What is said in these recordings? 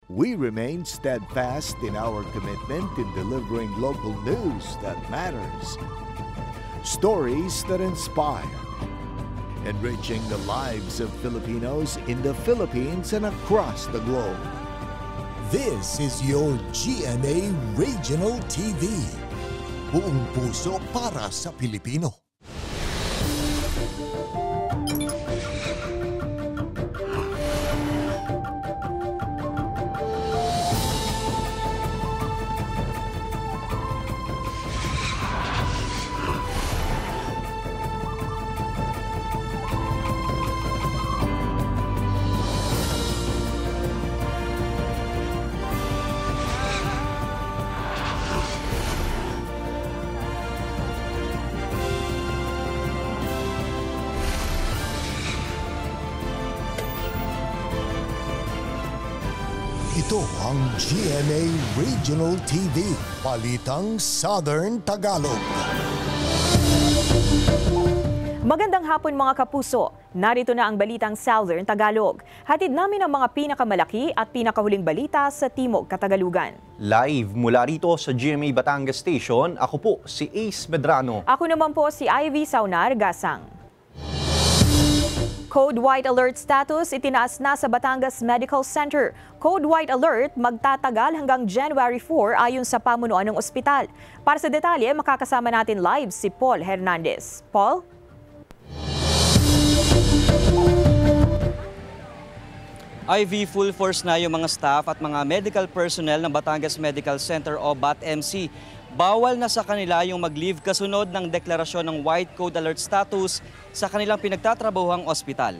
We remain steadfast in our commitment in delivering local news that matters. Stories that inspire. Enriching the lives of Filipinos in the Philippines and across the globe. This is your GMA Regional TV. Buong puso para sa Pilipino. Ito ang GMA Regional TV, Balitang Southern Tagalog. Magandang hapon mga kapuso. Narito na ang Balitang Southern Tagalog. Hatid namin ang mga pinakamalaki at pinakahuling balita sa Timog Katagalugan. Live mula rito sa GMA Batangas Station, ako po si Ace Medrano. Ako naman po si Ivy Saunar-Gasang. Code White Alert status itinaas na sa Batangas Medical Center. Code White Alert magtatagal hanggang January 4 ayon sa pamunuan ng ospital. Para sa detalye, makakasama natin live si Paul Hernandez. Paul? IV full force na yung mga staff at mga medical personnel ng Batangas Medical Center o BATMC. Bawal na sa kanila yung mag-leave kasunod ng deklarasyon ng White Code Alert status sa kanilang pinagtatrabahuhang ospital.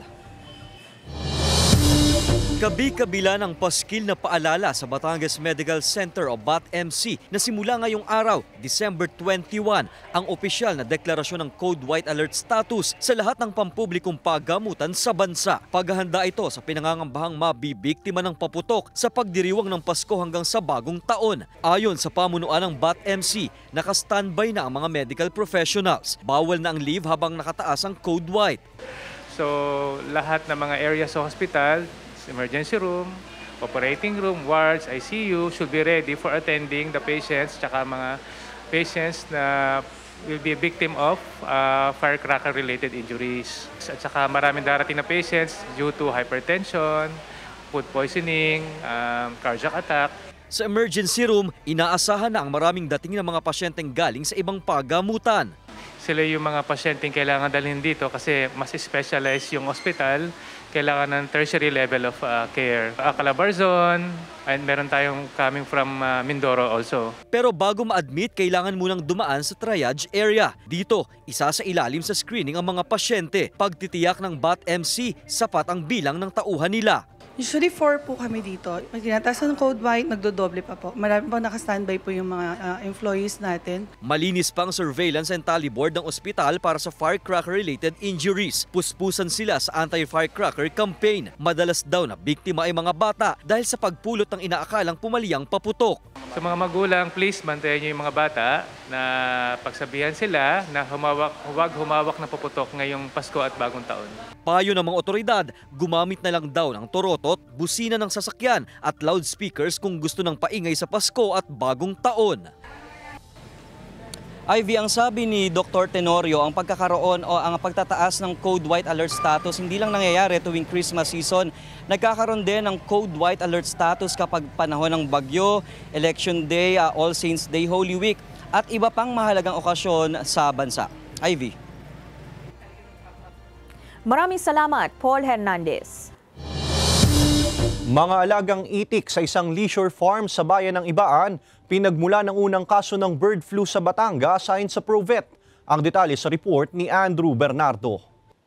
Kabi-kabila ng paskil na paalala sa Batangas Medical Center o BATMC na simula ngayong araw, December 21, ang opisyal na deklarasyon ng Code White Alert status sa lahat ng pampublikong paggamutan sa bansa. Paghahanda ito sa pinangangambahang mabibiktima ng paputok sa pagdiriwang ng Pasko hanggang sa bagong taon. Ayon sa pamunuan ng BATMC, naka-standby na ang mga medical professionals. Bawal na ang leave habang nakataas ang Code White. So lahat ng mga areas sa hospital, emergency room, operating room, wards, ICU should be ready for attending the patients tsaka mga patients na will be a victim of firecracker-related injuries. At saka maraming darating na patients due to hypertension, food poisoning, cardiac attack. Sa emergency room, inaasahan na ang maraming dating ng mga pasyenteng galing sa ibang pagamutan. Sila yung mga pasyenteng kailangan dalhin dito kasi mas specialized yung hospital. Kailangan ng tertiary level of care. Calabarzon, and meron tayong coming from Mindoro also. Pero bago ma-admit, kailangan munang dumaan sa triage area. Dito, isa sa ilalim sa screening ang mga pasyente. Pagtitiyak ng BATMC, sapat ang bilang ng tauhan nila. Usually 4 po kami dito. Pag tinataas ng Code White, nagdodoble pa po. Marami pa naka-standby po yung mga employees natin. Malinis pang surveillance and tally board ng ospital para sa firecracker-related injuries. Puspusan sila sa anti-firecracker campaign. Madalas daw na biktima ay mga bata dahil sa pagpulot ng inaakalang pumaliyang paputok. Sa mga magulang, please bantayan niyo yung mga bata na pagsabihan sila na huwag humawak ng paputok ngayong Pasko at Bagong Taon. Payo ng mga otoridad, gumamit na lang daw ng torotot, busina ng sasakyan at loudspeakers kung gusto ng paingay sa Pasko at Bagong Taon. Ivy, ang sabi ni Dr. Tenorio, ang pagkakaroon o ang pagtataas ng Code White Alert status hindi lang nangyayari tuwing Christmas season. Nagkakaroon din ng Code White Alert status kapag panahon ng bagyo, Election Day, All Saints Day, Holy Week at iba pang mahalagang okasyon sa bansa. Ivy. Maraming salamat, Paul Hernandez. Mga alagang itik sa isang leisure farm sa bayan ng Ibaan, pinagmula ng unang kaso ng bird flu sa Batangas ayon sa Provet. Ang detalye sa report ni Andrew Bernardo.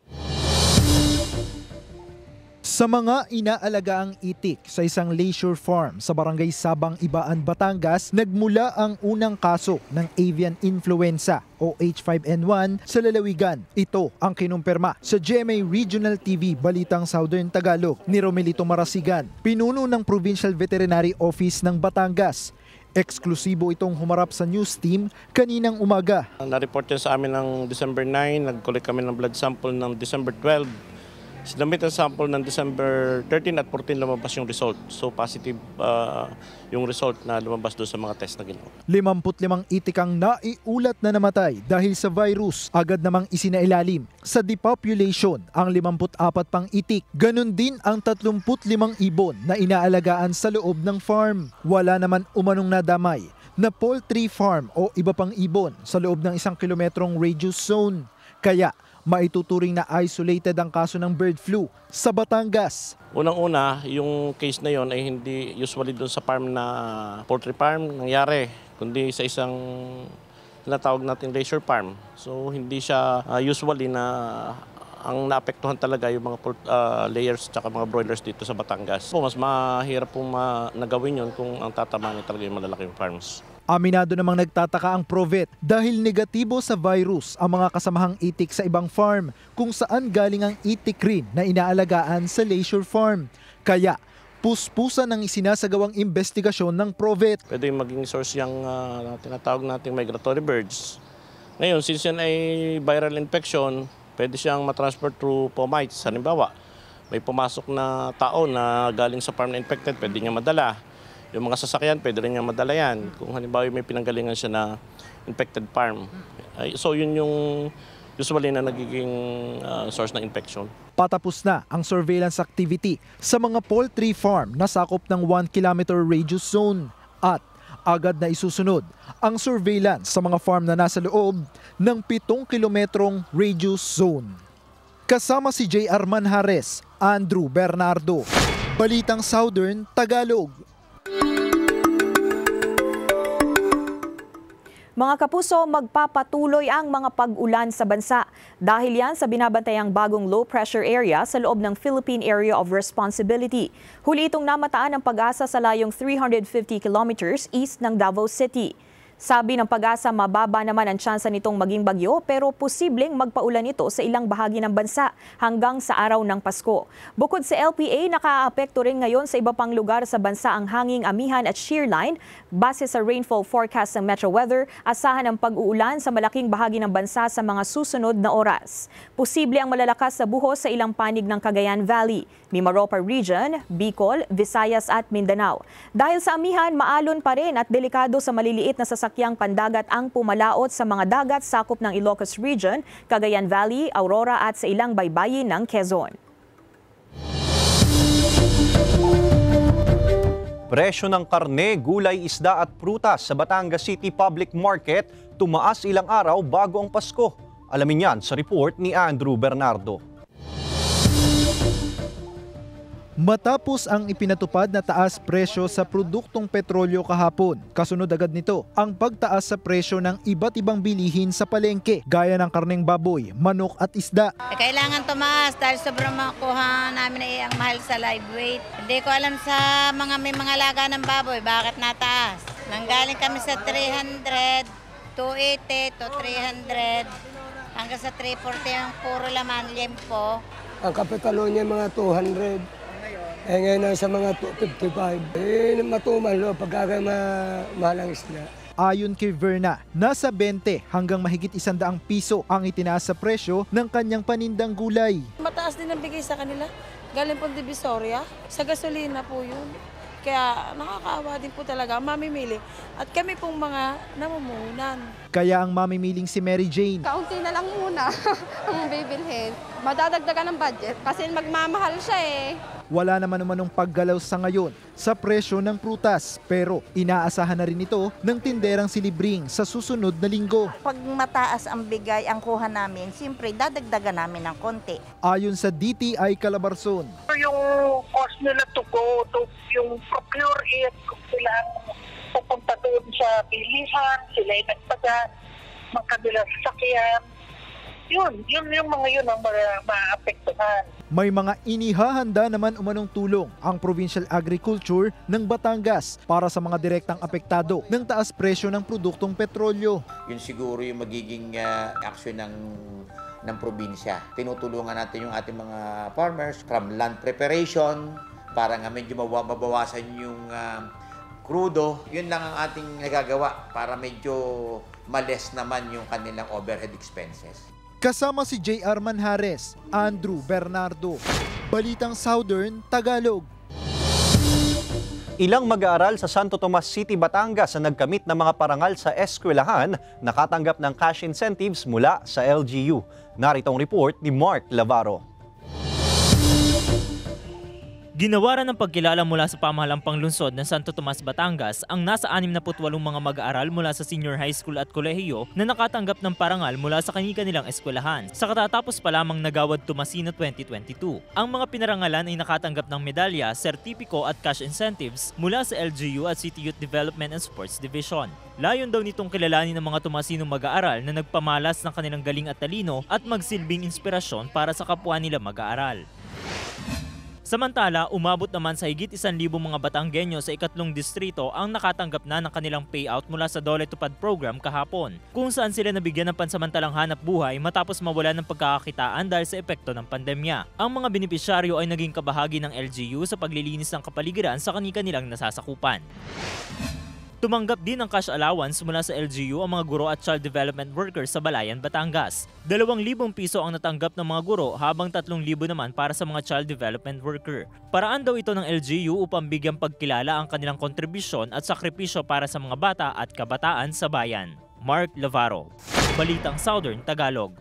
Sa mga inaalagaang itik sa isang leisure farm sa Barangay Sabang, Ibaan, Batangas, nagmula ang unang kaso ng avian influenza o H5N1 sa lalawigan. Ito ang kinumpirma sa GMA Regional TV Balitang Southern Tagalog ni Romelito Marasigan, pinuno ng Provincial Veterinary Office ng Batangas. Eksklusibo itong humarap sa news team kaninang umaga. Na-report yan sa amin ng December 9, nag-collect kami ng blood sample ng December 12. Sinamit ang sample ng December 13 at 14 lumabas yung result. So positive yung result na lumabas doon sa mga test na ginawa. 55 itik ang naiulat na namatay dahil sa virus. Agad namang isinailalim sa depopulation ang 54 pang itik. Ganon din ang 35 ibon na inaalagaan sa loob ng farm. Wala naman umanong nadamay na poultry farm o iba pang ibon sa loob ng 1 kilometrong radius zone. Kaya maituturing na isolated ang kaso ng bird flu sa Batangas. Unang-una, yung case na yon ay hindi usually doon sa farm na poultry farm nangyari, kundi sa isang tinatawag natin leisure farm. So hindi siya usually na ang naapektuhan talaga yung mga layers at mga broilers dito sa Batangas. Mas mahirap pong nagawin yun kung ang tatamaan talaga yung malalaking farms. Aminado namang nagtataka ang Provet dahil negatibo sa virus ang mga kasamahang itik sa ibang farm kung saan galing ang itik rin na inaalagaan sa leisure farm. Kaya puspusan ang isinasagawang investigasyon ng Provet. Pwede maging source yung tinatawag nating migratory birds. Ngayon, since yan ay viral infection, pwede siyang matransfer through fomites. Halimbawa, may pumasok na tao na galing sa farm na infected, pwede niya madala. Yung mga sasakyan, pwede rin niya madala yan. Kung halimbawa may pinanggalingan siya na infected farm. So yun yung usually na nagiging source ng infection. Patapos na ang surveillance activity sa mga poultry farm na sakop ng 1 kilometer radius zone. At agad na isusunod ang surveillance sa mga farm na nasa loob ng 7 kilometrong radius zone. Kasama si J.R. Manjares, Andrew Bernardo, Balitang Southern Tagalog. Mga kapuso, magpapatuloy ang mga pag-ulan sa bansa. Dahil yan sa binabantayang bagong low-pressure area sa loob ng Philippine Area of Responsibility. Huli itong namataan ng Pag-asa sa layong 350 kilometers east ng Davao City. Sabi ng Pag-asa, mababa naman ang tsansa nitong maging bagyo pero posibleng magpaulan ito sa ilang bahagi ng bansa hanggang sa araw ng Pasko. Bukod sa LPA, nakaaapekto rin ngayon sa iba pang lugar sa bansa ang hanging amihan at shear line. Base sa rainfall forecast ng Metro Weather, asahan ang pag-uulan sa malaking bahagi ng bansa sa mga susunod na oras. Posible ang malalakas sa buhos sa ilang panig ng Cagayan Valley, Mimaropa Region, Bicol, Visayas at Mindanao. Dahil sa amihan, maalon pa rin at delikado sa maliliit na sasakyang pandagat ang pumalaot sa mga dagat sakop ng Ilocos Region, Cagayan Valley, Aurora at sa ilang baybayin ng Quezon. Presyo ng karne, gulay, isda at prutas sa Batangas City Public Market tumaas ilang araw bago ang Pasko. Alamin yan sa report ni Andrew Bernardo. Matapos ang ipinatupad na taas presyo sa produktong petrolyo kahapon, kasunod agad nito ang pagtaas sa presyo ng iba't ibang bilihin sa palengke gaya ng karneng baboy, manok at isda. Kailangan tumaas dahil sobrang makuha namin ang mahal sa live weight. Hindi ko alam sa may mga alaga ng baboy bakit nataas. Nanggaling kami sa 300, 280 to 300 hanggang sa 340 ang puro laman, liempo. Ang kapitalo niya mga 200. Ngayon na sa mga 255. Matumal pagkaka malang isla. Ayon kay Verna, nasa 20 hanggang mahigit 100 piso ang itinaas sa presyo ng kanyang panindang gulay. Mataas din ang bigay sa kanila. Galing po Divisoria. Sa gasolina po yun. Kaya nakakaawa din po talaga mamimili. At kami pong mga namumuhunan. Kaya ang mamimiling si Mary Jane. Kaunti na lang muna ang bibilhin. Madadagdagan ng budget kasi magmamahal siya eh. Wala naman umanong paggalaw sa ngayon sa presyo ng prutas pero inaasahan na rin ito ng tinderang silibring sa susunod na linggo. Pag mataas ang bigay ang kuha namin, siyempre dadagdagan namin ng konti. Ayon sa DTI Calabarzon, yung cost nila to go to yung procure it, sila ang pupunta doon sa bilihan, sila ay nagpaga ng kanilang sasakyan. Yun yung mga yun ang maapektuhan. May mga inihahanda naman umanong tulong ang Provincial Agriculture ng Batangas para sa mga direktang apektado ng taas presyo ng produktong petrolyo. Yun siguro yung magiging aksyon ng probinsya. Tinutulungan natin yung ating mga farmers from land preparation para nga medyo mabawasan yung krudo. Yun lang ang ating nagagawa para medyo males naman yung kanilang overhead expenses. Kasama si J.R. Manjares, Andrew Bernardo. Balitang Southern, Tagalog. Ilang mag-aaral sa Santo Tomas City, Batangas na nagkamit ng mga parangal sa eskwelahan nakatanggap ng cash incentives mula sa LGU. Narito ang report ni Mark Lavaro. Ginawaran ng pagkilala mula sa pamahalang panglungsod ng Santo Tomas, Batangas ang nasa 68 mga mag-aaral mula sa senior high school at kolehiyo na nakatanggap ng parangal mula sa kanilang eskwelahan sa katatapos pa lamang nagawad Tomasino 2022. Ang mga pinarangalan ay nakatanggap ng medalya, sertipiko at cash incentives mula sa LGU at City Youth Development and Sports Division. Layon daw nitong kilalanin ng mga Tomasino mag-aaral na nagpamalas ng kanilang galing at talino at magsilbing inspirasyon para sa kapwa nila mag-aaral. Samantala, umabot naman sa higit 1,000 mga Batanggenyo sa ikatlong distrito ang nakatanggap na ng kanilang payout mula sa Dole Tupad program kahapon, kung saan sila nabigyan ng pansamantalang hanap buhay matapos mawala ng pagkakakitaan dahil sa epekto ng pandemya. Ang mga benepisyaryo ay naging kabahagi ng LGU sa paglilinis ng kapaligiran sa kanilang nasasakupan. Tumanggap din ng cash allowance mula sa LGU ang mga guro at child development workers sa Balayan, Batangas. 2,000 piso ang natanggap ng mga guro habang 3,000 naman para sa mga child development worker. Paraan daw ito ng LGU upang bigyang pagkilala ang kanilang kontribusyon at sakripisyo para sa mga bata at kabataan sa bayan. Mark Lavaro, Balitang Southern, Tagalog.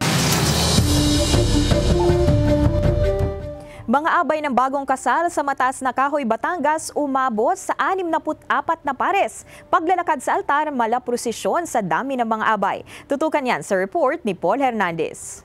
Mga abay ng bagong kasal sa Mataas na Kahoy, Batangas umabot sa 64 na pares. Paglalakad sa altar, mala prosesyon sa dami ng mga abay. Tutukan yan sa report ni Paul Hernandez.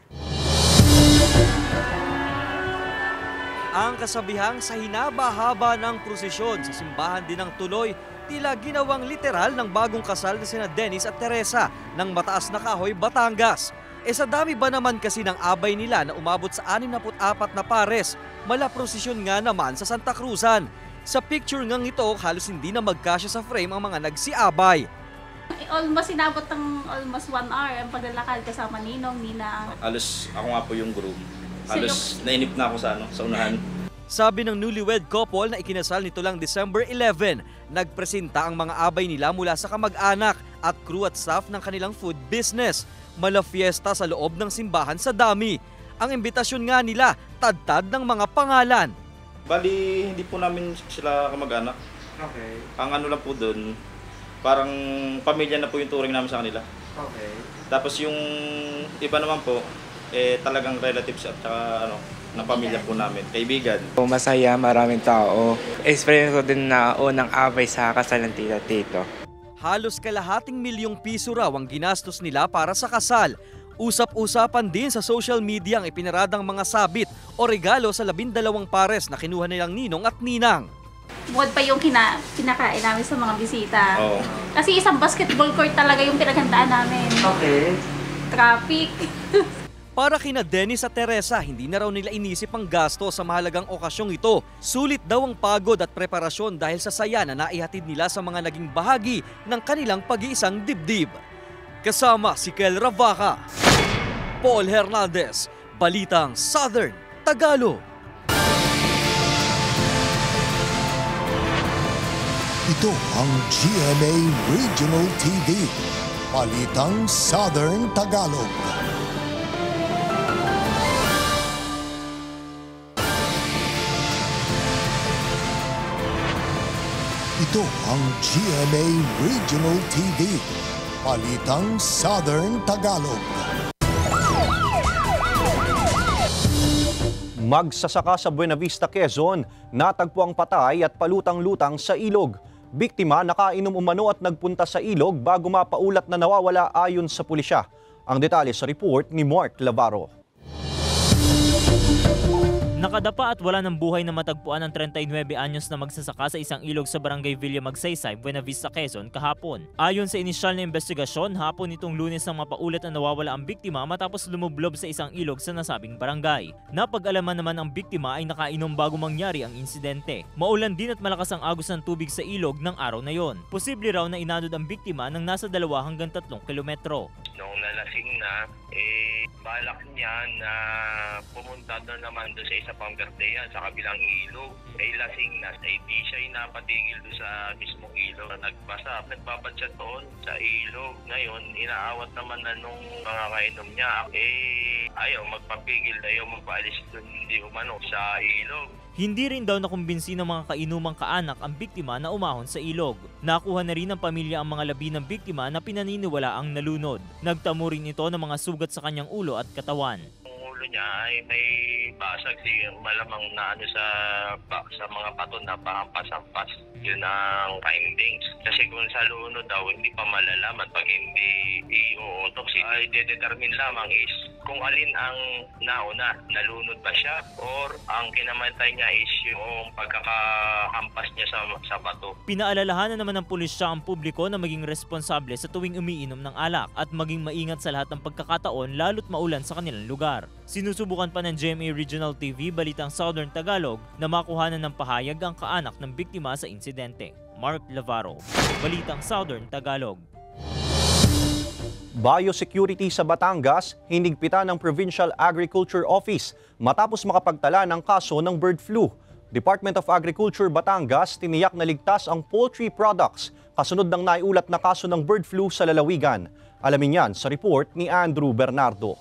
Ang kasabihang sa hinaba-haba ng prosesyon sa simbahan din ng Tuloy, tila ginawang literal ng bagong kasal na sina Dennis at Teresa ng Mataas na Kahoy, Batangas. Sa dami ba naman kasi ng abay nila na umabot sa 64 na pares, mala prosesyon nga naman sa Santa Cruzan. Sa picture ngang ito, halos hindi na magkasya sa frame ang mga nagsiabay. Almost inabot ng almost 1 hour ang paglalakad kasama Ninong, Nina. Halos ako nga po yung groom. Halos nainip na ako sa unahan. Sabi ng newlywed couple na ikinasal nito lang December 11, nagpresenta ang mga abay nila mula sa kamag-anak at crew at staff ng kanilang food business. Mala fiesta sa loob ng simbahan sa dami. Ang imbitasyon nga nila, tad-tad ng mga pangalan. Bali, hindi po namin sila kamag-anak. Okay. Ang ano lang po doon, parang pamilya na po yung turing namin sa kanila. Okay. Tapos yung iba naman po, talagang relatives at saka ng pamilya po namin, kaibigan. Masaya, maraming tao. Experience ko din na unang abay sa kasal ng tita-tito. Halos kalahating milyong piso raw ang ginastos nila para sa kasal. Usap-usapan din sa social media ang ipinaradang mga sabit o regalo sa 12 pares na kinuha nilang ninong at ninang. Bukod pa yung kinakain namin sa mga bisita. Oo. Kasi isang basketball court talaga yung pinaghandaan namin. Okay. Traffic. Para kina Dennis at Teresa, hindi na raw nila inisip ang gasto sa mahalagang okasyong ito. Sulit daw ang pagod at preparasyon dahil sa saya na naihatid nila sa mga naging bahagi ng kanilang pag-iisang dibdib. Kasama si Kel Ravaca, Paul Hernandez, Balitang Southern, Tagalog. Ito ang GMA Regional TV, Balitang Southern Tagalog. Ito ang GMA Regional TV, Balitang Southern Tagalog. Magsasaka sa Buena Vista, Quezon, natagpo ang patay at palutang-lutang sa ilog. Biktima nakainom umano at nagpunta sa ilog bago mapaulat na nawawala ayon sa pulisya. Ang detalye sa report ni Mark Lavaro. Nakadapa at wala ng buhay na matagpuan ng 39 anyos na magsasaka sa isang ilog sa barangay Villa Magsaysay, Buena Vista, Quezon kahapon. Ayon sa inisyal na investigasyon, hapon nitong Lunes nang mapaulat na nawawala ang biktima matapos lumublob sa isang ilog sa nasabing barangay. Napag-alaman naman ang biktima ay nakainom bago mangyari ang insidente. Maulan din at malakas ang agos ng tubig sa ilog ng araw na yon. Posible raw na inanod ang biktima ng nasa 2 hanggang 3 kilometro. nung nalasing na, balak niya na pumunta doon naman doon sa isa pang birthdayan sa kabilang ilog. Lasing na, di siya napatigil doon sa mismong ilog. Nagbasa, nagbabad siya doon sa ilog. Ngayon, inaawat naman na nung mga kainom niya. Ayaw magpapigil, ayaw magpaalis doon, hindi umano sa ilog. Hindi rin daw nakumbinsi ng mga kainumang kaanak ang biktima na umahon sa ilog. Nakuha na rin ng pamilya ang mga labi ng biktima na pinaniniwala ang nalunod. Nagtamo rin ito ng mga sugat sa kanyang ulo at katawan. Ang ulo niya ay may basag, malamang na sa mga bato na pahampas-hampas. Yun ang findings. Kasi kung sa lunod daw, hindi pa malalaman pag hindi i-autopsy. Ay determine lamang is kung alin ang nauna, nalunod ba siya or ang kinamatay niya is yung pagkakahampas niya sa bato. Pinaalalahanan naman ng pulisya ang publiko na maging responsable sa tuwing umiinom ng alak at maging maingat sa lahat ng pagkakataon lalo't maulan sa kanilang lugar. Sinusubukan pa ng GMA Regional TV Balitang Southern Tagalog na makuhanan ng pahayag ang kaanak ng biktima sa insidente. Mark Lavaro, Balitang Southern Tagalog. Biosecurity sa Batangas, hinigpitan ng Provincial Agriculture Office matapos makapagtala ng kaso ng bird flu. Department of Agriculture Batangas tiniyak na ligtas ang poultry products kasunod ng naiulat na kaso ng bird flu sa lalawigan. Alamin yan sa report ni Andrew Bernardo.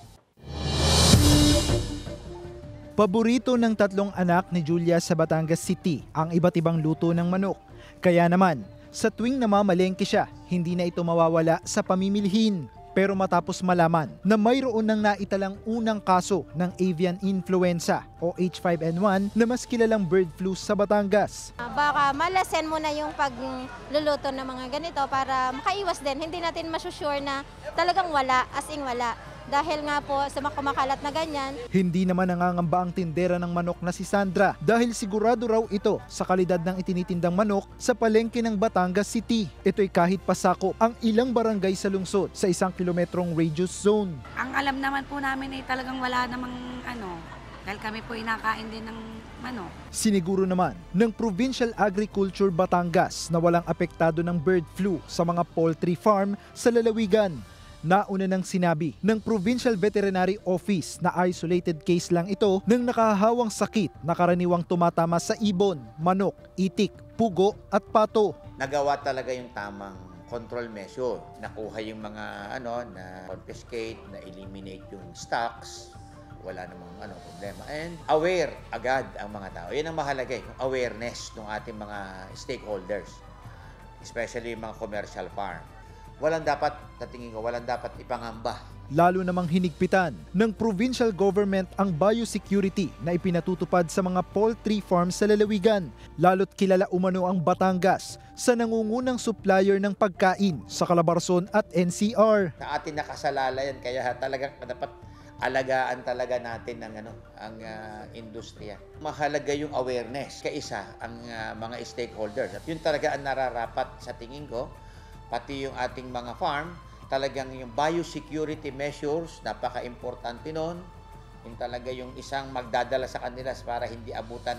Paborito ng tatlong anak ni Julia sa Batangas City ang iba't ibang luto ng manok. Kaya naman, sa tuwing namamalengke siya, hindi na ito mawawala sa pamimilhin. Pero matapos malaman na mayroon ng naitalang unang kaso ng avian influenza o H5N1 na mas kilalang bird flu sa Batangas. Baka malasen mo na yung pagluluto ng mga ganito para makaiwas din. Hindi natin masusure na talagang wala, as in wala. Dahil nga po sa kumakalat na ganyan. Hindi naman nangangamba ang tindera ng manok na si Sandra dahil sigurado raw ito sa kalidad ng itinitindang manok sa palengke ng Batangas City. Ito'y kahit pasako ang ilang barangay sa lungsod sa 1 kilometrong radius zone. Ang alam naman po namin ay talagang wala namang dahil kami po inakain din ng manok. Siniguro naman ng Provincial Agriculture Batangas na walang apektado ng bird flu sa mga poultry farm sa lalawigan. Nauna nang sinabi ng Provincial Veterinary Office na isolated case lang ito ng nakahawang sakit na karaniwang tumatama sa ibon, manok, itik, pugo at pato. Nagawa talaga yung tamang control measure. Nakuha yung mga na confiscate, na eliminate yung stocks. Wala namang problema. And aware agad ang mga tao. Yan ang mahalaga, yung awareness ng ating mga stakeholders, especially yung mga commercial farm. Walang dapat ipangamba. Lalo namang hinigpitan ng provincial government ang biosecurity na ipinatutupad sa mga poultry farms sa lalawigan. Lalo't kilala umano ang Batangas sa nangungunang supplier ng pagkain sa Calabarzon at NCR. Sa atin nakasalalayan kaya talagang dapat alagaan talaga natin ang industriya. Mahalaga yung awareness. Kaisa ang mga stakeholders. At yun talaga ang nararapat sa tingin ko. Pati yung ating mga farm, talagang yung biosecurity measures, napaka-importante nun. Yung talaga yung isang magdadala sa kanila para hindi abutan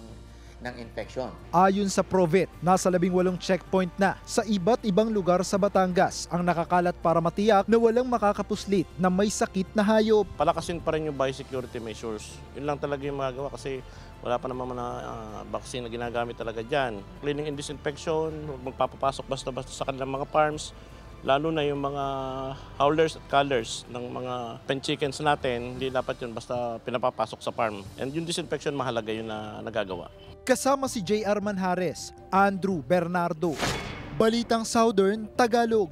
ng infeksyon. Ayon sa Provet, nasa 18 checkpoint na sa iba't ibang lugar sa Batangas ang nakakalat para matiyak na walang makakapuslit na may sakit na hayop. Palakasin pa rin yung biosecurity measures. Yun lang talaga yung magagawa kasi wala pa naman vaccine na ginagamit talaga dyan. Cleaning and disinfection, huwag magpapapasok basta-basta sa kanilang mga farms. Lalo na yung mga howlers at cullers ng mga pen chickens natin, hindi dapat yun basta pinapapasok sa farm. And yung disinfection, mahalaga yun na nagagawa. Kasama si J.R. Manjares, Andrew Bernardo, Balitang Southern Tagalog.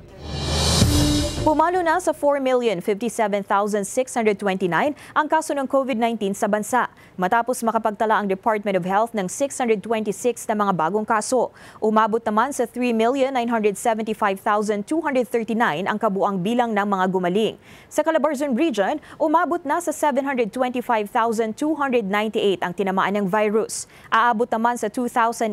Pumalo na sa 4,057,629 ang kaso ng COVID-19 sa bansa matapos makapagtala ang Department of Health ng 626 na mga bagong kaso. Umabot naman sa 3,975,239 ang kabuang bilang ng mga gumaling. Sa Calabarzon Region, umabot na sa 725,298 ang tinamaan ng virus. Aabot naman sa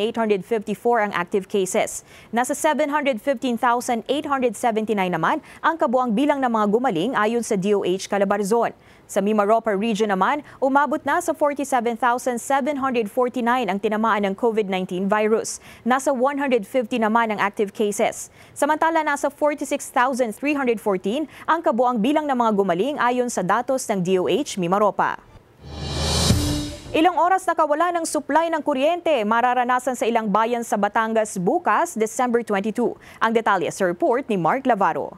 2,854 ang active cases. Nasa 715,879 naman ang ang kabuang bilang ng mga gumaling ayon sa DOH Calabarzon. Sa Mimaropa region naman, umabot na sa 47,749 ang tinamaan ng COVID-19 virus. Nasa 150 naman ang active cases. Samantala, nasa 46,314 ang kabuang bilang ng mga gumaling ayon sa datos ng DOH Mimaropa. Ilang oras na kawalan ng supply ng kuryente mararanasan sa ilang bayan sa Batangas bukas, December 22. Ang detalye sa report ni Mark Lavaro.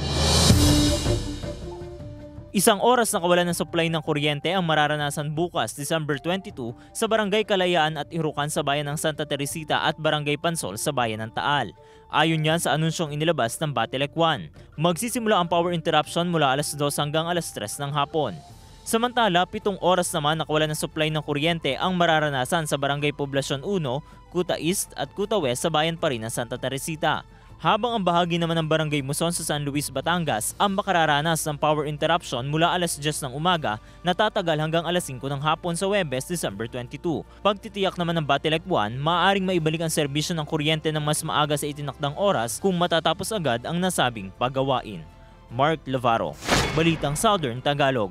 Isang oras na kawalan ng supply ng kuryente ang mararanasan bukas, December 22, sa Barangay Kalayaan at Irukan sa bayan ng Santa Teresita at Barangay Pansol sa bayan ng Taal. Ayon yan sa anunsyong inilabas ng Batelec 1. Magsisimula ang power interruption mula alas 2 hanggang alas 3 ng hapon. Samantala, 7 oras naman na kawalan ng supply ng kuryente ang mararanasan sa Barangay Poblasyon 1, Kuta East at Kuta West sa bayan pa rin ng Santa Teresita. Habang ang bahagi naman ng Barangay Muson sa San Luis, Batangas ang makararanas ng power interruption mula alas 10 ng umaga na tatagal hanggang alas 5 ng hapon sa Huwebes, December 22. Pagtitiyak naman ng Batelec 1, maaaring maibalik ang serbisyo ng kuryente ng mas maaga sa itinakdang oras kung matatapos agad ang nasabing paggawain. Mark Lavaro, Balitang Southern Tagalog.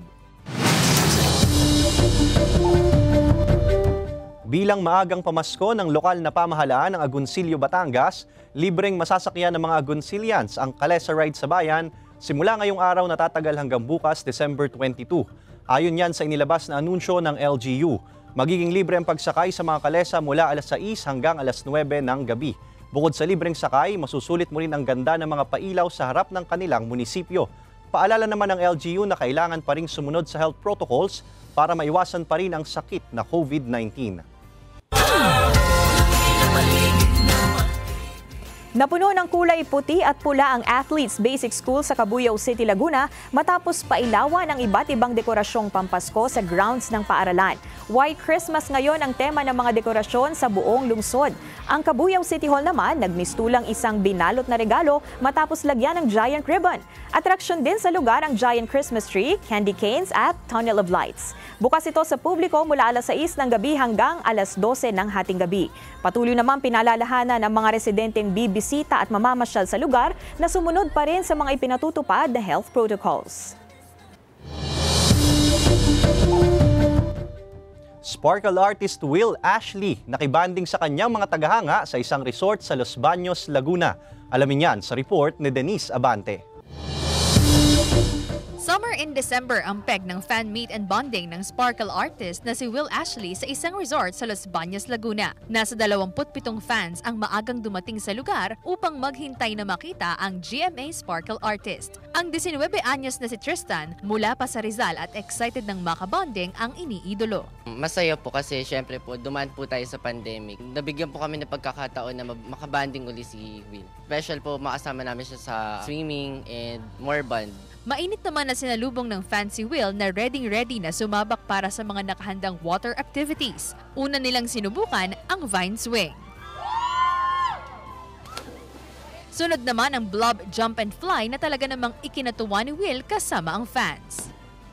Bilang maagang pamasko ng lokal na pamahalaan ng Agoncillo, Batangas, libreng masasakyan ng mga Agoncillians ang Kalesa Ride sa Bayan simula ngayong araw na tatagal hanggang bukas, December 22. Ayon yan sa inilabas na anunsyo ng LGU. Magiging libre ang pagsakay sa mga kalesa mula alas 6 hanggang alas 9 ng gabi. Bukod sa libreng sakay, masusulit mo rin ang ganda ng mga pailaw sa harap ng kanilang munisipyo. Paalala naman ng LGU na kailangan pa ring sumunod sa health protocols para maiwasan pa rin ang sakit na COVID-19. Napuno ng kulay puti at pula ang Athletes Basic School sa Cabuyao City, Laguna matapos pailawan ang iba't ibang dekorasyong pampasko sa grounds ng paaralan. White Christmas ngayon ang tema ng mga dekorasyon sa buong lungsod. Ang Cabuyao City Hall naman nagmistulang isang binalot na regalo matapos lagyan ng giant ribbon. Atraksyon din sa lugar ang giant Christmas tree, candy canes at tunnel of lights. Bukas ito sa publiko mula alas 6 ng gabi hanggang alas 12 ng hating gabi. Patuloy naman pinalalahanan ng mga residenteng bibisita at mamamasyal sa lugar na sumunod pa rin sa mga ipinatutupad na health protocols. Sparkle artist Will Ashley nakibanding sa kanyang mga tagahanga sa isang resort sa Los Baños, Laguna. Alamin yan sa report ni Denise Abante. Summer in December ang peg ng fan meet and bonding ng sparkle artist na si Will Ashley sa isang resort sa Los Baños, Laguna. Nasa 27 fans ang maagang dumating sa lugar upang maghintay na makita ang GMA sparkle artist. Ang 19 anyos na si Tristan mula pa sa Rizal at excited ng makabonding ang iniidolo. Masaya po kasi syempre po dumaan po tayo sa pandemic. Nabigyan po kami ng pagkakataon na makabanding uli si Will. Special po makasama namin siya sa swimming and more bond. Mainit naman na sinalubong ng fan si Will na ready na sumabak para sa mga nakahandang water activities. Una nilang sinubukan ang vine swing. Sunod naman ang blob jump and fly na talaga namang ikinatuwa ni Will kasama ang fans.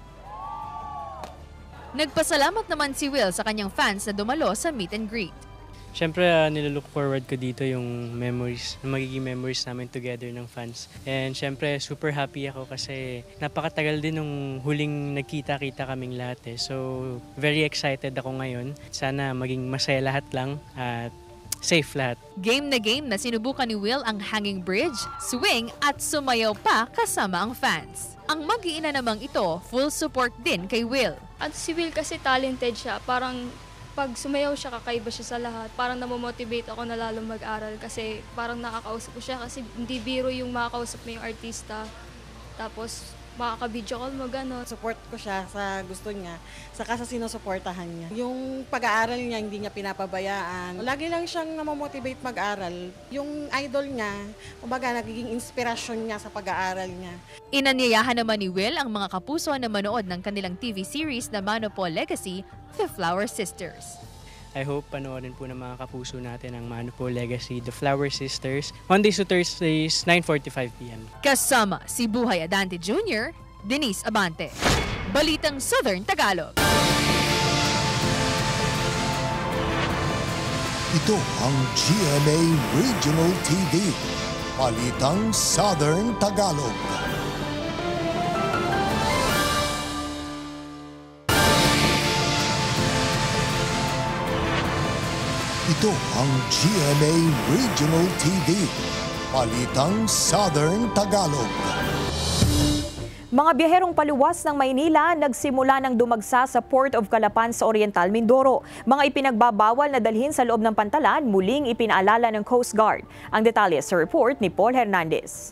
Nagpasalamat naman si Will sa kanyang fans na dumalo sa meet and greet. Siyempre, nilalook forward ko dito yung memories, magiging memories namin together ng fans. And siyempre, super happy ako kasi napakatagal din nung huling nagkita-kita kaming lahat eh. So, very excited ako ngayon. Sana maging masaya lahat lang at safe lahat. Game na sinubukan ni Will ang hanging bridge, swing at sumayaw pa kasama ang fans. Ang mag-iina namang ito, full support din kay Will. At si Will kasi talented siya, parang pag sumayaw siya, kakaiba siya sa lahat. Parang namomotivate ako na lalo mag-aral kasi parang nakakausap ko siya kasi hindi biro yung makakausap mo yung artista. Tapos makaka-video call mo, gano'n. Support ko siya sa gusto niya, saka sa sinusuportahan niya. Yung pag-aaral niya, hindi niya pinapabayaan. Lagi lang siyang namomotivate mag-aral. Yung idol niya, kumbaga nagiging inspirasyon niya sa pag-aaral niya. Inanyayahan naman ni Will ang mga kapuso na manood ng kanilang TV series na Manopol Legacy, The Flower Sisters. I hope panoorin po ng mga kapuso natin ang Manopol Legacy, The Flower Sisters, Mondays to Thursdays, 9:45 p.m. Kasama si Buhay Adante Jr., Denise Abante. Balitang Southern Tagalog. Ito ang GMA Regional TV. Balitang Southern Tagalog. Ito ang GMA Regional TV. Balitang Southern Tagalog. Mga biyaherong paluwas ng Maynila nagsimula ng dumagsa sa Port of Calapan sa Oriental Mindoro. Mga ipinagbabawal na dalhin sa loob ng pantalan muling ipinaalala ng Coast Guard. Ang detalye sa report ni Paul Hernandez.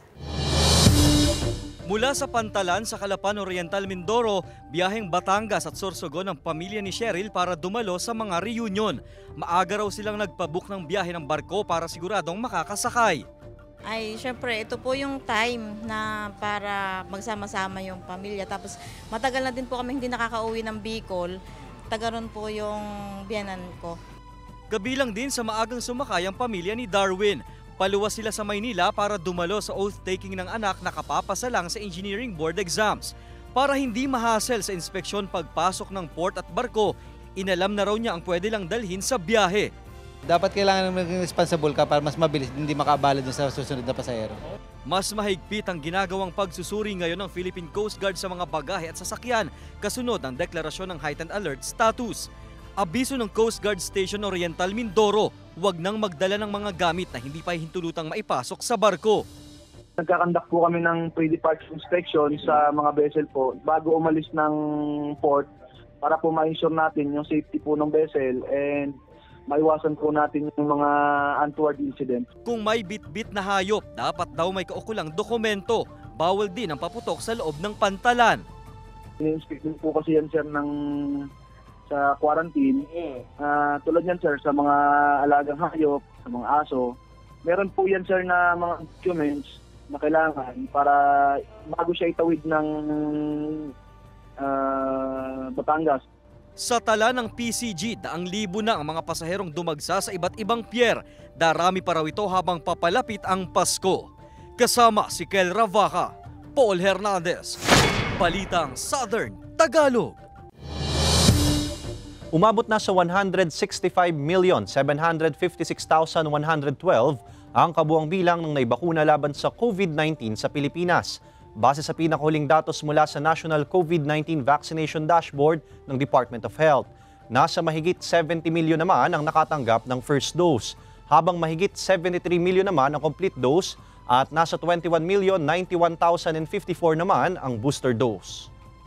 Mula sa pantalan sa Calapan, Oriental Mindoro, biyaheng Batangas at Sorsogon ang pamilya ni Cheryl para dumalo sa mga reunion. Maaga raw silang nagpabook ng biyahe ng barko para siguradong makakasakay. Ay, syempre, ito po yung time na para magsama-sama yung pamilya. Tapos matagal na din po kami hindi nakakauwi ng Bicol. Tagaron po yung biyanan ko. Kabilang din sa maagang sumakay ang pamilya ni Darwin. Paluwas sila sa Maynila para dumalo sa oath-taking ng anak na kapapasa lang sa engineering board exams. Para hindi mahasel sa inspeksyon pagpasok ng port at barko, inalam na raw niya ang pwede lang dalhin sa biyahe. Dapat kailangan maging responsible ka para mas mabilis, hindi makabala dun sa susunod na pasahero. Mas mahigpit ang ginagawang pagsusuri ngayon ng Philippine Coast Guard sa mga bagahe at sasakyan kasunod ng deklarasyon ng heightened alert status. Abiso ng Coast Guard Station Oriental Mindoro, huwag nang magdala ng mga gamit na hindi pa hintulutang maipasok sa barko. Nagkakandak po kami ng pre-departure inspection sa mga vessel po bago umalis ng port para po ma-ensure natin yung safety po ng vessel and maiwasan po natin yung mga untoward incident. Kung may bit-bit na hayop, dapat daw may kaukulang dokumento. Bawal din ang paputok sa loob ng pantalan. Ini-inspect din po kasi yan, sir, sa quarantine. Tulad yan, sir, sa mga alagang hayop, sa mga aso. Meron po yan, sir, na mga documents na kailangan para bago siya itawid ng Batangas. Sa tala ng PCG, daang libo na ang mga pasaherong dumagsa sa iba't ibang pier. Darami pa raw ito habang papalapit ang Pasko. Kasama si Kel Ravaca, Paul Hernandez, Balitang Southern Tagalog. Umabot na sa 165,756,112 ang kabuang bilang ng naibakuna laban sa COVID-19 sa Pilipinas. Base sa pinakahuling datos mula sa National COVID-19 Vaccination Dashboard ng Department of Health. Nasa mahigit 70 milyon naman ang nakatanggap ng first dose, habang mahigit 73 milyon naman ang complete dose at nasa 21,091,054 naman ang booster dose.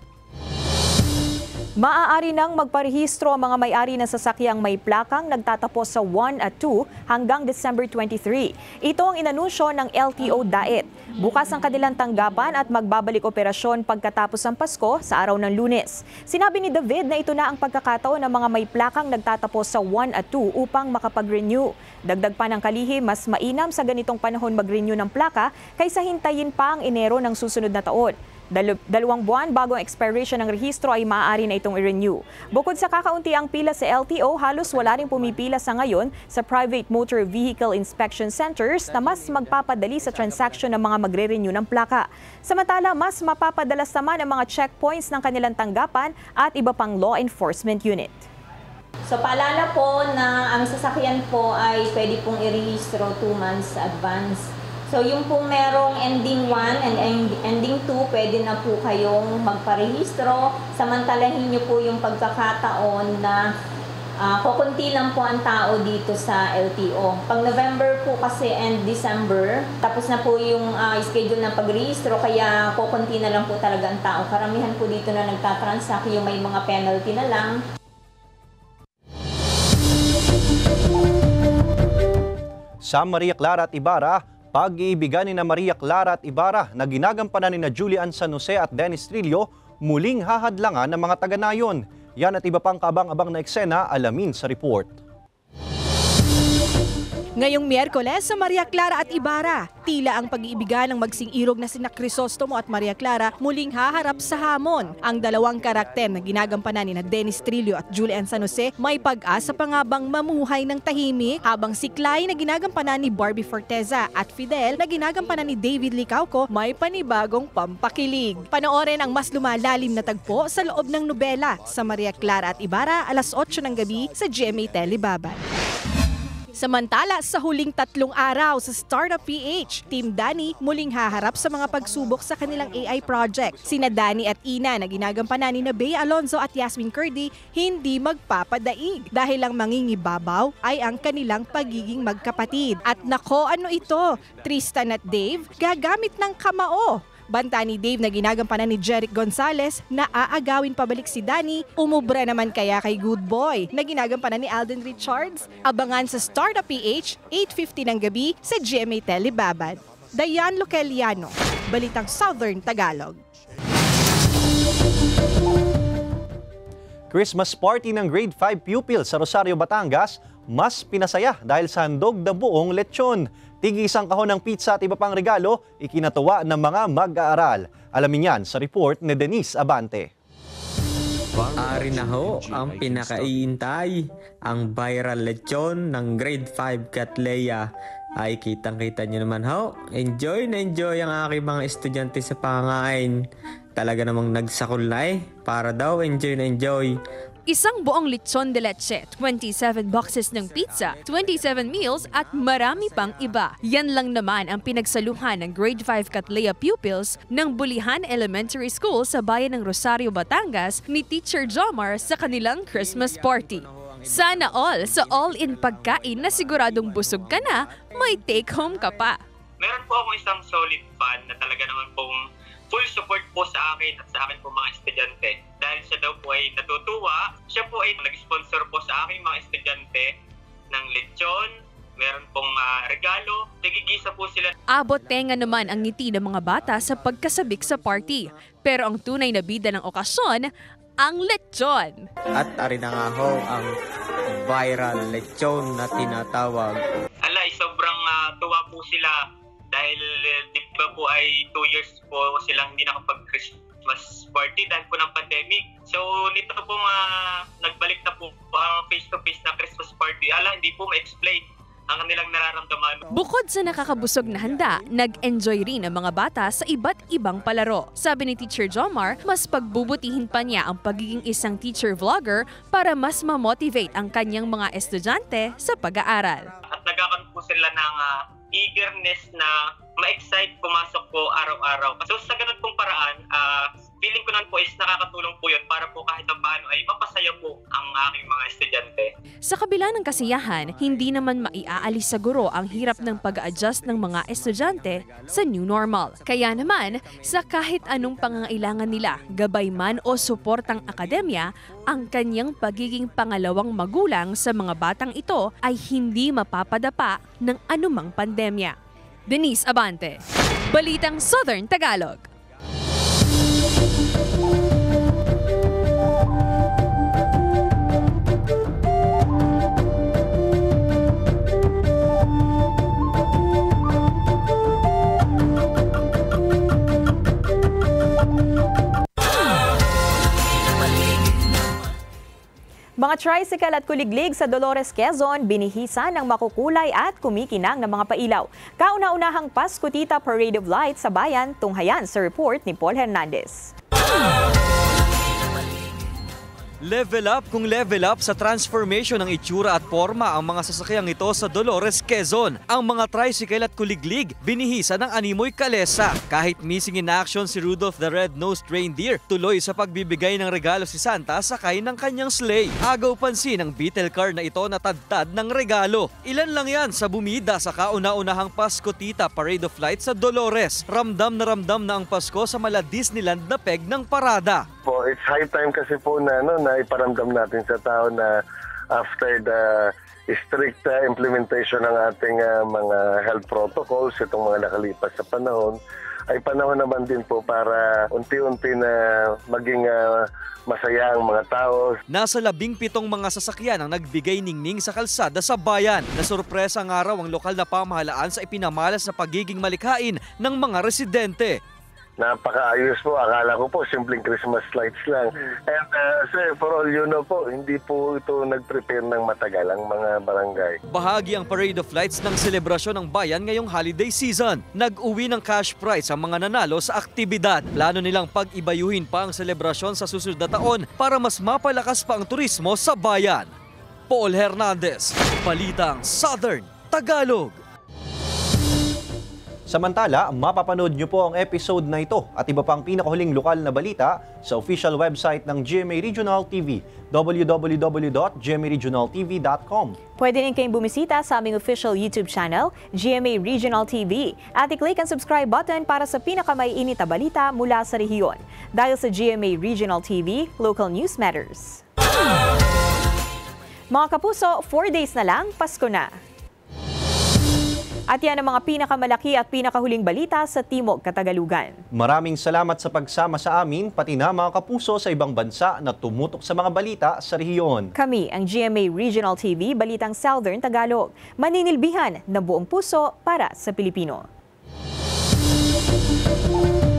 Maaari nang magparehistro ang mga may-ari ng sasakyang may plakang nagtatapos sa 1 at 2 hanggang December 23. Ito ang inanunsyo ng LTO DAET. Bukas ang kanilang tanggapan at magbabalik operasyon pagkatapos ng Pasko sa araw ng Lunes. Sinabi ni David na ito na ang pagkakataon ng mga may plakang nagtatapos sa 1 at 2 upang makapag-renew. Dagdag pa ng kalihim, mas mainam sa ganitong panahon mag-renew ng plaka kaysa hintayin pa ang Enero ng susunod na taon. 2 buwan bago ang expiration ng rehistro ay maaari na itong i-renew. Bukod sa kakaunti ang pila sa LTO, halos wala rin pumipila sa ngayon sa private motor vehicle inspection centers na mas magpapadali sa transaction ng mga magre-renew ng plaka. Samantala, mas mapapadalas naman ang mga checkpoints ng kanilang tanggapan at iba pang law enforcement unit. So paalala po na ang sasakyan po ay pwede pong i-rehistro 2 months advance. So yung pong merong ending 1 and ending 2, pwede na po kayong magparehistro. Samantalahin nyo po yung pagkakataon na kukunti lang po ang tao dito sa LTO. Pag November po kasi and December, tapos na po yung schedule ng pagrehistro, kaya kukunti na lang po talaga ang tao. Karamihan po dito na nagtatransact, yung may mga penalty na lang. Sa Maria Clara at Ibarra, pag-iibigan ni Maria Clara at Ibarra na ginagampanan ni Julian San Jose at Dennis Trillo muling hahadlangan ng mga taga-Nayon. Yan at iba pang kaabang-abang na eksena, alamin sa report. Ngayong Miyerkules sa Maria Clara at Ibarra, tila ang pag-iibigan ng magsing-irog na sina Crisostomo at Maria Clara muling haharap sa hamon. Ang dalawang karakter na ginagampanan ni Dennis Trillo at Julian San Jose may pag-asa pa nga bang mamuhay ng tahimik, habang si Clay na ginagampanan ni Barbie Forteza at Fidel na ginagampanan ni David Licauco may panibagong pampakilig. Panoorin ang mas lumalalim na tagpo sa loob ng nobela sa Maria Clara at Ibarra, alas 8 ng gabi sa GMA Telebabad. Samantala, sa huling 3 araw sa Startup PH, Team Danny muling haharap sa mga pagsubok sa kanilang AI project. Sina Danny at Ina na ginagampanan ni Bea Alonzo at Yasmin Curdy hindi magpapadaig dahil ang mangingibabaw ay ang kanilang pagiging magkapatid. At nako, ano ito? Tristan at Dave gagamit ng kamao. Banta ni Dave na ginagampanan ni Jeric Gonzalez na aagawin pabalik si Danny, umubra naman kaya kay Good Boy na ginagampanan ni Alden Richards. Abangan sa Startup PH, 8:50 ng gabi sa GMA Telebabad. Dayan Loceliano, Balitang Southern Tagalog. Christmas party ng grade 5 pupils sa Rosario, Batangas, mas pinasaya dahil sa handog na buong lechon. Tig-isang kahon ng pizza at iba pang regalo, ikinatuwa ng mga mag-aaral. Alamin yan sa report ni Denise Abante. Ari na ho ang pinakaiintay, ang viral lechon ng grade 5 Cattleya. Ay kitang-kita nyo naman ho, enjoy na enjoy ang aking mga estudyante sa pangain. Talaga namang nagsakol na para daw enjoy na enjoy. Isang buong lechon de leche, 27 boxes ng pizza, 27 meals at marami pang iba. Yan lang naman ang pinagsaluhan ng grade 5 Cattleya pupils ng Bulihan Elementary School sa bayan ng Rosario, Batangas ni Teacher Jomar sa kanilang Christmas party. Sana all sa all-in pagkain na siguradong busog ka na, may take-home ka pa. Meron po ako isang solid fan na talaga naman pong full support po sa akin at sa akin po mga estudyante. Dahil siya daw po ay natutuwa, siya po ay nag-sponsor po sa aking mga estudyante ng lechon, meron pong regalo, tigigisa po sila. Abot tenga naman ang ngiti ng mga bata sa pagkasabik sa party. Pero ang tunay na bida ng okasyon, ang lechon. At ari na nga ho ang viral lechon na tinatawag. Alay, sobrang tuwa po sila dahil di ba po ay 2 years po silang hindi nakapag-Christmas party dahil po ng pandemic. So nito po nagbalik na po ang face-to-face na Christmas party. Hindi po ma-explain ang kanilang nararamdaman. Bukod sa nakakabusog na handa, nag-enjoy rin ang mga bata sa iba't ibang palaro. Sabi ni Teacher Jomar, mas pagbubutihin pa niya ang pagiging isang teacher vlogger para mas ma-motivate ang kanyang mga estudyante sa pag-aaral. At nagkakaroon po sila ng eagerness na ma-excite pumasok po araw-araw. So sa ganun pong paraan, feeling ko naman po is nakakatulong po yun para po kahit paano ay mapasaya po ang aking mga estudyante. Sa kabila ng kasiyahan, hindi naman maiaalis sa guro ang hirap ng pag-adjust ng mga estudyante sa new normal. Kaya naman, sa kahit anong pangangailangan nila, gabay man o suportang akademya, ang kanyang pagiging pangalawang magulang sa mga batang ito ay hindi mapapadapa ng anumang pandemya. Denise Abante, Balitang Southern Tagalog. Mga tricycle at kuliglig sa Dolores, Quezon, binihisa ng makukulay at kumikinang ng mga pailaw. Kauna-unahang Pasko Tita Parade of Lights sa bayan, tunghayan sa report ni Paul Hernandez. Level up kung level up sa transformation ng itsura at forma ang mga sasakyang ito sa Dolores, Quezon. Ang mga tricycle at kuliglig binihisa ng animoy kalesa. Kahit missing in action si Rudolph the Red-Nosed Reindeer, tuloy sa pagbibigay ng regalo si Santa sakay ng kanyang sleigh. Agaw pansin ang beetle car na ito na tadtad ng regalo. Ilan lang yan sa bumida sa kauna-unahang Pasko Tita Parade of Lights sa Dolores. Ramdam na ang Pasko sa mala Disneyland na peg ng parada. It's high time kasi po na iparamdam natin sa tao na after the strict implementation ng ating mga health protocols, itong mga nakalipas sa panahon, ay panahon naman din po para unti-unti na maging masaya ang mga tao. Nasa 17 mga sasakyan ang nagbigay ningning sa kalsada sa bayan. Nasurpresa ng araw ang lokal na pamahalaan sa ipinamalas na pagiging malikhain ng mga residente. Napakaayos po. Akala ko po simpleng Christmas lights lang. And sir, for all you know po, hindi po ito nag-prepare ng matagal ang mga barangay. Bahagi ang Parade of Lights ng selebrasyon ng bayan ngayong holiday season. Nag-uwi ng cash prize ang mga nanalo sa aktibidad. Plano nilang pag-ibayuhin pa ang selebrasyon sa susunod na taon para mas mapalakas pa ang turismo sa bayan. Paul Hernandez, Balitang Southern Tagalog. Samantala, mapapanood nyo po ang episode na ito at iba pang pinakahuling lokal na balita sa official website ng GMA Regional TV, www.gmaregionaltv.com. Pwede rin kayong bumisita sa aming official YouTube channel, GMA Regional TV, at i-click ang subscribe button para sa pinakamaiinit na balita mula sa rehiyon. Dahil sa GMA Regional TV, local news matters. Mga kapuso, 4 days na lang, Pasko na. At yan ang mga pinakamalaki at pinakahuling balita sa Timog Katagalugan. Maraming salamat sa pagsama sa amin, pati na mga kapuso sa ibang bansa na tumutok sa mga balita sa rehiyon. Kami ang GMA Regional TV, Balitang Southern Tagalog. Maninilbihan ng buong puso para sa Pilipino.